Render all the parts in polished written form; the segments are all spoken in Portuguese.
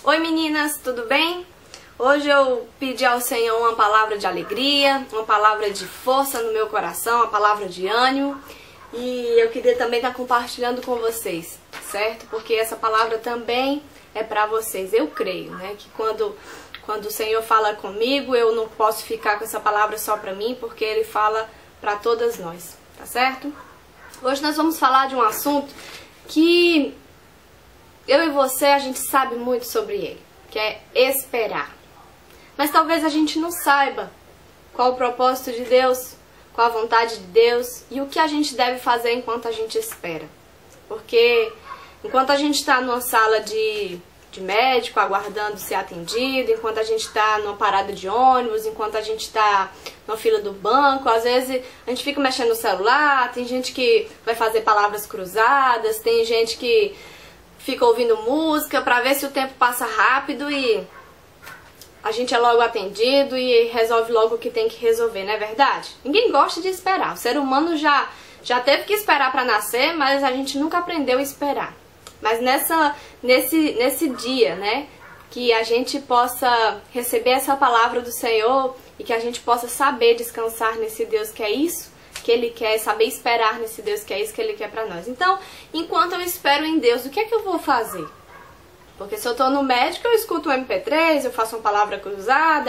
Oi meninas, tudo bem? Hoje eu pedi ao Senhor uma palavra de alegria, uma palavra de força no meu coração, uma palavra de ânimo. E eu queria também estar compartilhando com vocês, certo? Porque essa palavra também é para vocês. Eu creio, né? Que quando o Senhor fala comigo, eu não posso ficar com essa palavra só para mim, porque Ele fala para todas nós, tá certo? Hoje nós vamos falar de um assunto que eu e você, a gente sabe muito sobre ele, que é esperar. Mas talvez a gente não saiba qual o propósito de Deus, qual a vontade de Deus e o que a gente deve fazer enquanto a gente espera. Porque enquanto a gente está numa sala de médico, aguardando ser atendido, enquanto a gente está numa parada de ônibus, enquanto a gente está na fila do banco, às vezes a gente fica mexendo no celular, tem gente que vai fazer palavras cruzadas, tem gente que fica ouvindo música para ver se o tempo passa rápido e a gente é logo atendido e resolve logo o que tem que resolver, não é verdade? Ninguém gosta de esperar. O ser humano já teve que esperar para nascer, mas a gente nunca aprendeu a esperar. Mas nesse dia, né, que a gente possa receber essa palavra do Senhor e que a gente possa saber descansar nesse Deus que é isso que Ele quer, saber esperar nesse Deus que é isso que Ele quer pra nós. Então, enquanto eu espero em Deus, o que é que eu vou fazer? Porque se eu tô no médico, eu escuto o MP3, eu faço uma palavra cruzada,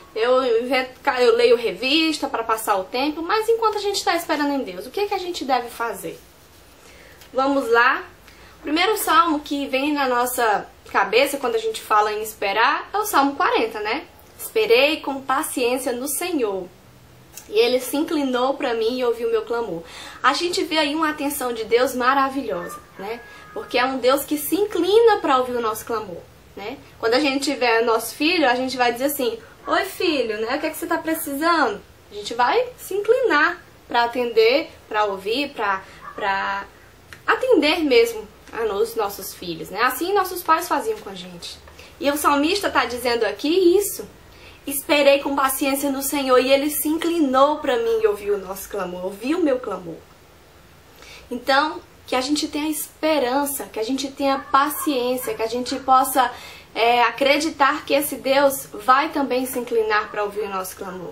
eu leio revista para passar o tempo, mas enquanto a gente está esperando em Deus, o que é que a gente deve fazer? Vamos lá. O primeiro salmo que vem na nossa cabeça quando a gente fala em esperar é o Salmo 40, né? Esperei com paciência no Senhor. E Ele se inclinou para mim e ouviu o meu clamor. A gente vê aí uma atenção de Deus maravilhosa, né? Porque é um Deus que se inclina para ouvir o nosso clamor, né? Quando a gente tiver nosso filho, a gente vai dizer assim: oi filho, né? O que é que você está precisando? A gente vai se inclinar para atender, para ouvir, para atender mesmo aos nossos filhos, né? Assim nossos pais faziam com a gente. E o salmista está dizendo aqui isso. Esperei com paciência no Senhor e Ele se inclinou para mim e ouviu o nosso clamor, ouviu o meu clamor. Então, que a gente tenha esperança, que a gente tenha paciência, que a gente possa acreditar que esse Deus vai também se inclinar para ouvir o nosso clamor.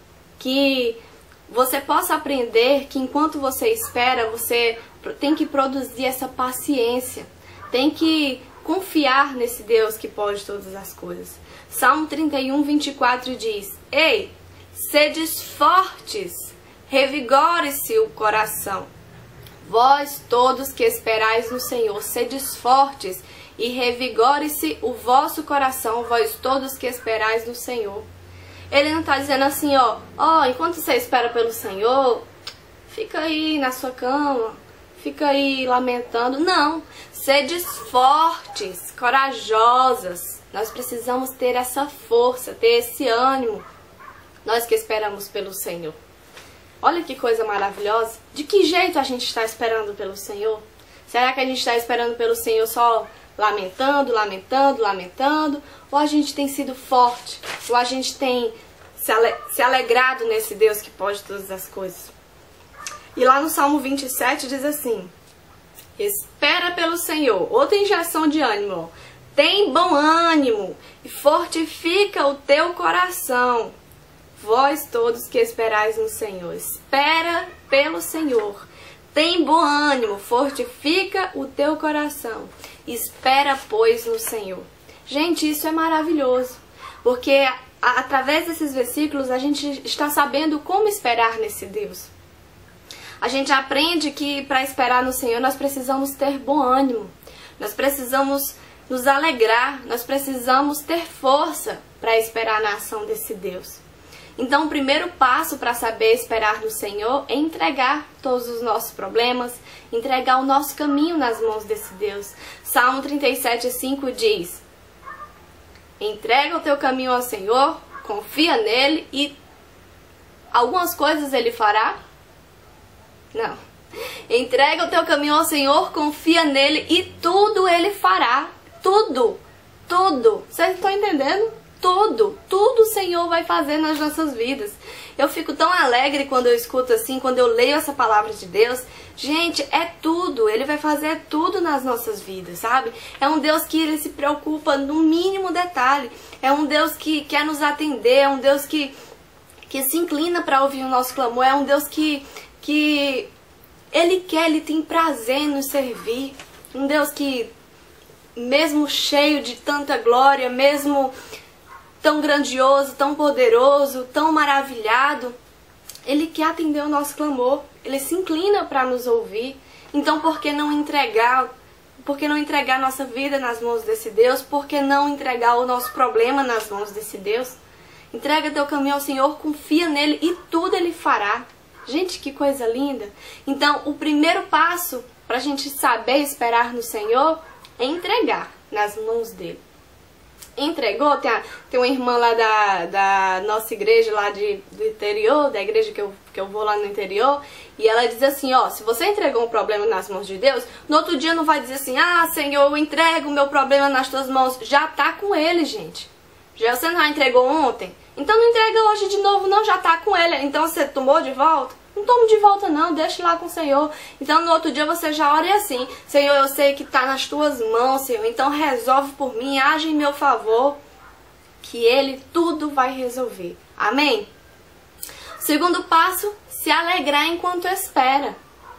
Que você possa aprender que enquanto você espera, você tem que produzir essa paciência, tem que confiar nesse Deus que pode todas as coisas. Salmo 31, 24 diz: ei, sedes fortes, revigore-se o coração. Vós todos que esperais no Senhor, sedes fortes e revigore-se o vosso coração, vós todos que esperais no Senhor. Ele não está dizendo assim, enquanto você espera pelo Senhor, fica aí na sua cama, fica aí lamentando. Não, sedes fortes, corajosas. Nós precisamos ter essa força, ter esse ânimo, nós que esperamos pelo Senhor. Olha que coisa maravilhosa. De que jeito a gente está esperando pelo Senhor? Será que a gente está esperando pelo Senhor só lamentando, lamentando, lamentando? Ou a gente tem sido forte? Ou a gente tem se alegrado nesse Deus que pode todas as coisas? E lá no Salmo 27 diz assim: espera pelo Senhor. Outra injeção de ânimo, tem bom ânimo e fortifica o teu coração. Vós todos que esperais no Senhor, espera pelo Senhor. Tem bom ânimo, fortifica o teu coração. Espera, pois, no Senhor. Gente, isso é maravilhoso, porque através desses versículos a gente está sabendo como esperar nesse Deus. A gente aprende que para esperar no Senhor nós precisamos ter bom ânimo. Nós precisamos nos alegrar, nós precisamos ter força para esperar na ação desse Deus. Então o primeiro passo para saber esperar no Senhor é entregar todos os nossos problemas, entregar o nosso caminho nas mãos desse Deus. Salmo 37:5 diz: entrega o teu caminho ao Senhor, confia nele e algumas coisas Ele fará? Não. Entrega o teu caminho ao Senhor, confia nele e tudo Ele fará. Tudo, tudo. Vocês estão entendendo? Tudo o Senhor vai fazer nas nossas vidas. Eu fico tão alegre quando eu escuto assim, quando eu leio essa palavra de Deus. Gente, é tudo, Ele vai fazer tudo nas nossas vidas, sabe? É um Deus que Ele se preocupa no mínimo detalhe. É um Deus que quer nos atender, é um Deus que se inclina para ouvir o nosso clamor. É um Deus que Ele tem prazer em nos servir. Um Deus que, mesmo cheio de tanta glória, mesmo tão grandioso, tão poderoso, tão maravilhado, Ele quer atender o nosso clamor. Ele se inclina para nos ouvir. Então, por que não entregar? Por que não entregar nossa vida nas mãos desse Deus? Por que não entregar o nosso problema nas mãos desse Deus? Entrega teu caminho ao Senhor, confia nele e tudo Ele fará. Gente, que coisa linda! Então, o primeiro passo para a gente saber esperar no Senhor é entregar nas mãos dele. Entregou? Tem uma irmã lá da nossa igreja, lá do interior, da igreja que eu vou lá no interior, e ela diz assim, ó, se você entregou um problema nas mãos de Deus, no outro dia não vai dizer assim, ah, Senhor, eu entrego o meu problema nas tuas mãos. Já tá com ele, gente. Já você não entregou ontem? Então não entrega hoje de novo, não, já tá com ele. Então você tomou de volta? Não tome de volta não, deixa lá com o Senhor. Então no outro dia você já ora assim, Senhor, eu sei que está nas tuas mãos, Senhor, então resolve por mim, age em meu favor, que Ele tudo vai resolver. Amém? Segundo passo, se alegrar enquanto espera.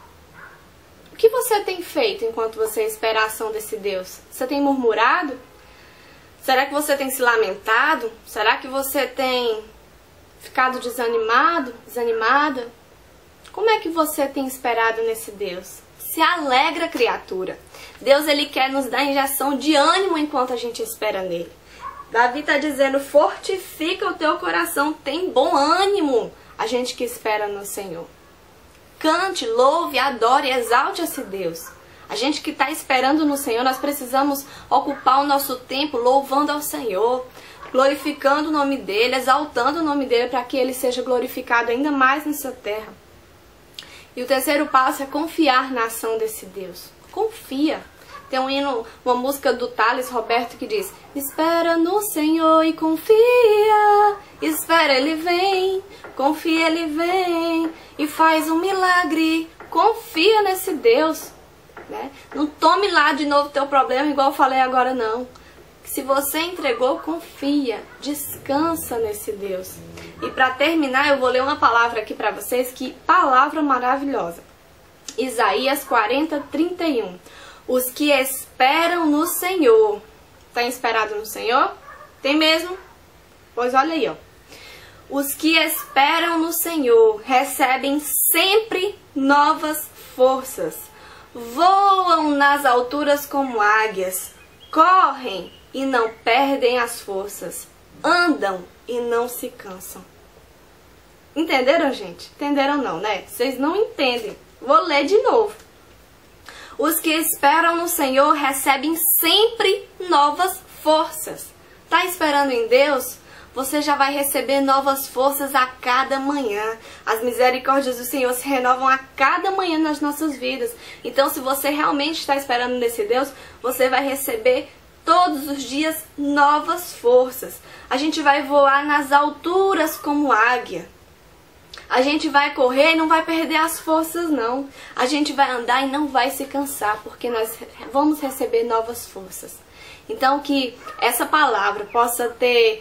O que você tem feito enquanto você espera a ação desse Deus? Você tem murmurado? Será que você tem se lamentado? Será que você tem ficado desanimado, desanimada? Como é que você tem esperado nesse Deus? Se alegra, criatura. Deus, Ele quer nos dar injeção de ânimo enquanto a gente espera nele. Davi está dizendo, fortifica o teu coração, tem bom ânimo a gente que espera no Senhor. Cante, louve, adore, exalte esse Deus. A gente que está esperando no Senhor, nós precisamos ocupar o nosso tempo louvando ao Senhor, glorificando o nome dEle, exaltando o nome dEle para que Ele seja glorificado ainda mais nessa terra. E o terceiro passo é confiar na ação desse Deus. Confia. Tem um hino, uma música do Thales Roberto que diz, espera no Senhor e confia, espera Ele vem, confia Ele vem e faz um milagre, confia nesse Deus. Né? Não tome lá de novo o teu problema igual eu falei agora não. Se você entregou, confia, descansa nesse Deus. E para terminar, eu vou ler uma palavra aqui para vocês, que palavra maravilhosa. Isaías 40, 31. Os que esperam no Senhor. Está esperado no Senhor? Tem mesmo? Pois olha aí, ó. Os que esperam no Senhor recebem sempre novas forças. Voam nas alturas como águias. Correm e não perdem as forças. Andam e não se cansam. Entenderam, gente? Entenderam não, né? Vocês não entendem. Vou ler de novo. Os que esperam no Senhor recebem sempre novas forças. Tá esperando em Deus? Você já vai receber novas forças a cada manhã. As misericórdias do Senhor se renovam a cada manhã nas nossas vidas. Então, se você realmente está esperando nesse Deus, você vai receber todos os dias novas forças. A gente vai voar nas alturas como águia. A gente vai correr e não vai perder as forças, não. A gente vai andar e não vai se cansar, porque nós vamos receber novas forças. Então, que essa palavra possa ter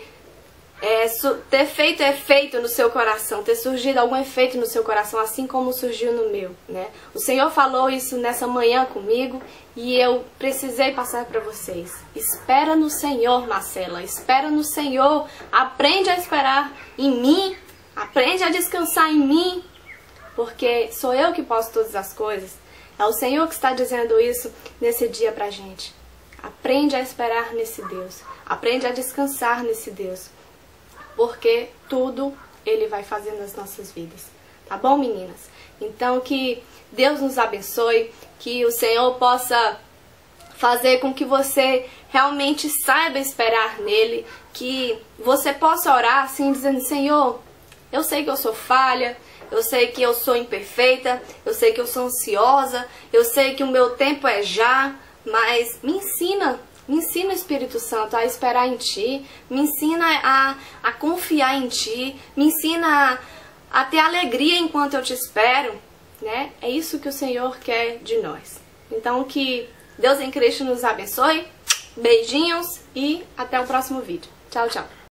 feito efeito no seu coração, ter surgido algum efeito no seu coração, assim como surgiu no meu, né? O Senhor falou isso nessa manhã comigo e eu precisei passar para vocês. Espera no Senhor, Marcela, espera no Senhor, aprende a esperar em mim, aprende a descansar em mim, porque sou eu que posso todas as coisas. É o Senhor que está dizendo isso nesse dia pra gente. Aprende a esperar nesse Deus, aprende a descansar nesse Deus, porque tudo Ele vai fazer nas nossas vidas. Tá bom, meninas? Então, que Deus nos abençoe, que o Senhor possa fazer com que você realmente saiba esperar nele, que você possa orar assim, dizendo, Senhor, eu sei que eu sou falha, eu sei que eu sou imperfeita, eu sei que eu sou ansiosa, eu sei que o meu tempo é já, mas me ensina, Espírito Santo, a esperar em Ti, me ensina a confiar em Ti, me ensina a ter alegria enquanto eu te espero, né? É isso que o Senhor quer de nós. Então que Deus em Cristo nos abençoe. Beijinhos e até o próximo vídeo. Tchau, tchau.